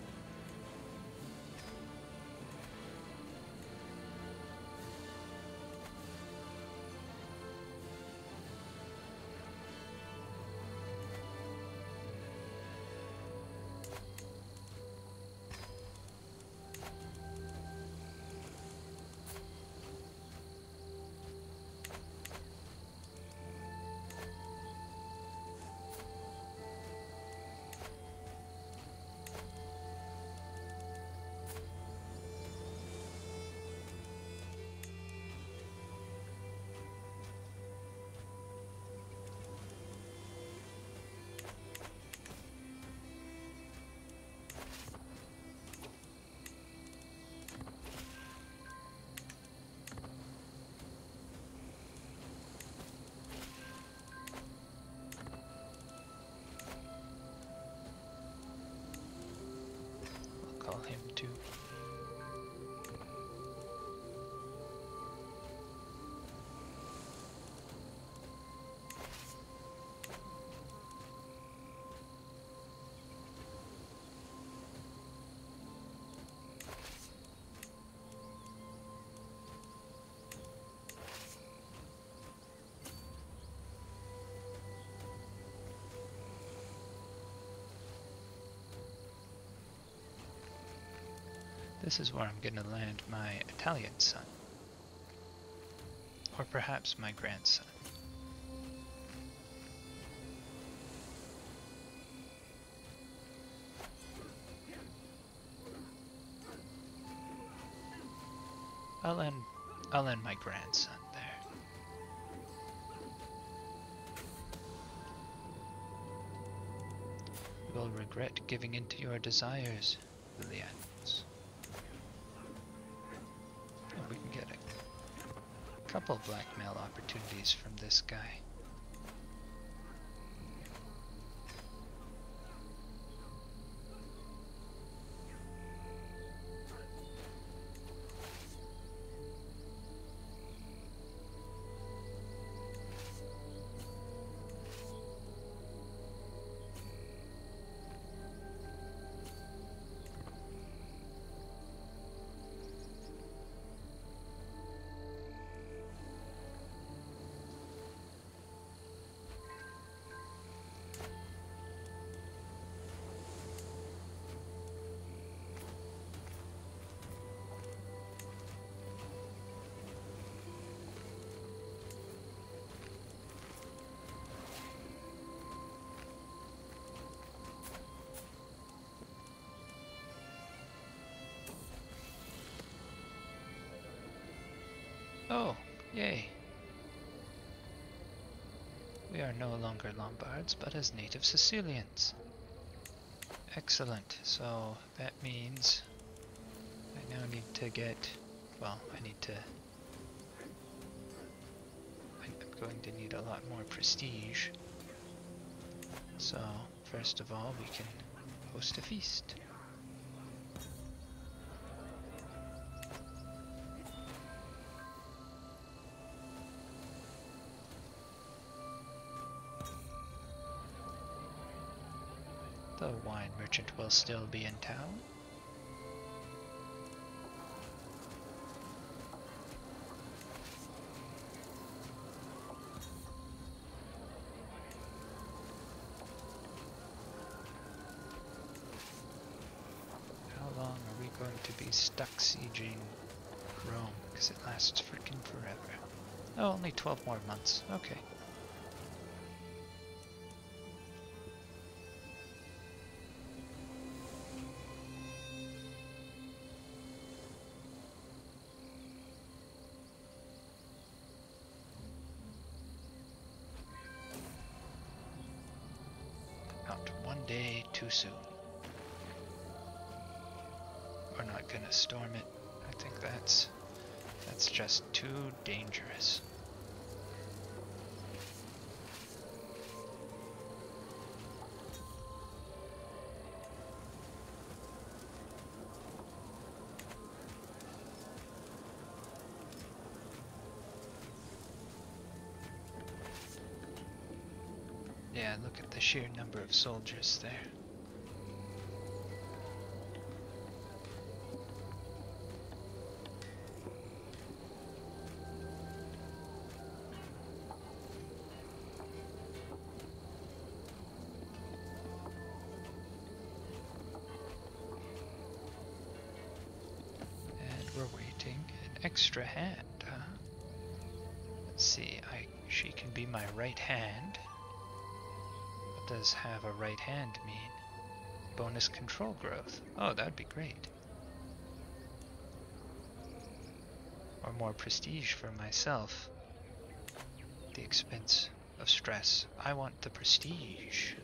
Call him too. This is where I'm gonna land my Italian son. Or perhaps my grandson. I'll end, I'll end my grandson there. You will regret giving in to your desires, Lilians. And we can get a couple blackmail opportunities from this guy. Oh, yay. We are no longer Lombards, but as native Sicilians. Excellent, so that means I now need to get, well, I need to, I'm going to need a lot more prestige. So, first of all, we can host a feast. The wine merchant will still be in town. How long are we going to be stuck sieging Rome? Because it lasts freaking forever. Oh, only twelve more months. Okay. day too soon. We're not gonna storm it. I think that's that's just too dangerous. Yeah, look at the sheer number of soldiers there. And we're waiting an extra hand, huh? Let's see, I she can be my right hand. What does have a right hand mean? Bonus control growth. Oh, that'd be great. Or more prestige for myself. At the expense of stress. I want the prestige.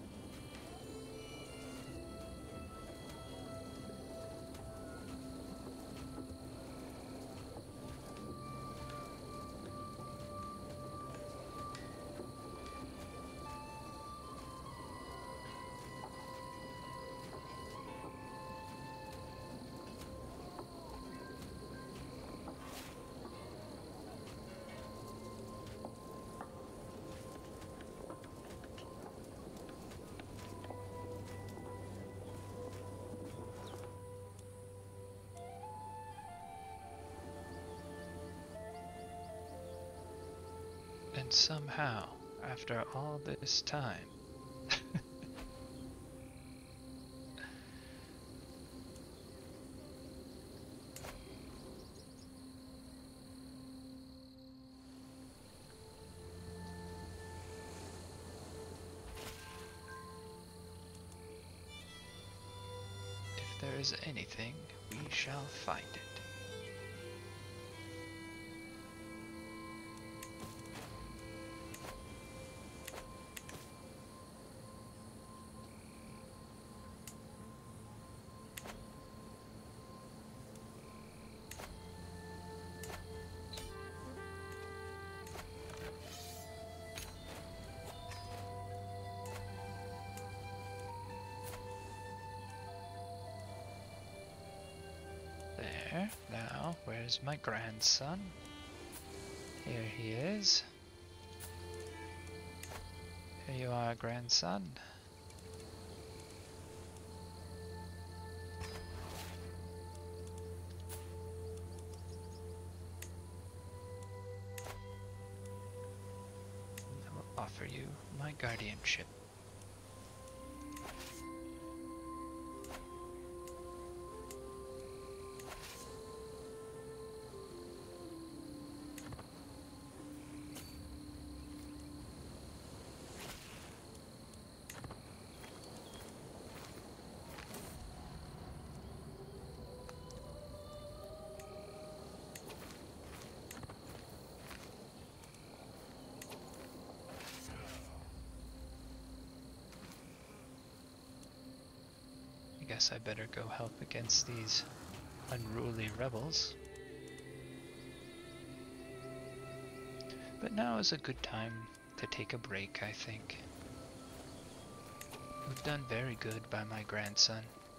And somehow, after all this time, if there is anything, we shall find it. There, now, where's my grandson? Here he is. Here you are, grandson. I will offer you my guardianship. I guess I better go help against these unruly rebels. But now is a good time to take a break, I think. We've done very good by my grandson.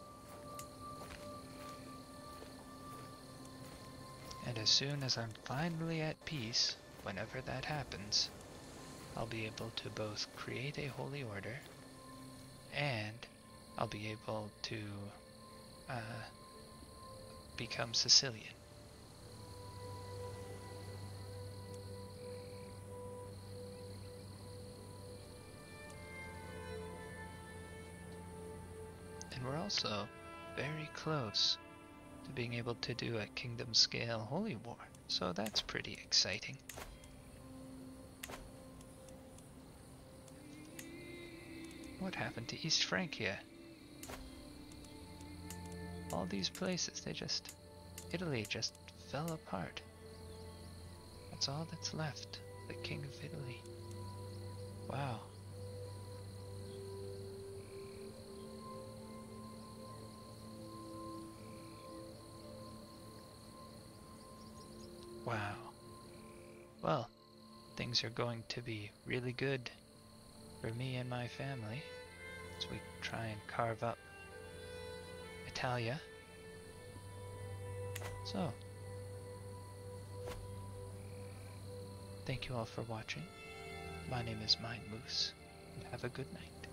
And as soon as I'm finally at peace, whenever that happens, I'll be able to both create a holy order and I'll be able to uh, become Sicilian. And we're also very close to being able to do a kingdom scale holy war, so that's pretty exciting. What happened to East Francia? All these places, they just... Italy just fell apart. That's all that's left. The King of Italy. Wow. Wow. Well, things are going to be really good for me and my family as we try and carve up Italia. So, thank you all for watching. My name is Mind Moose, and have a good night.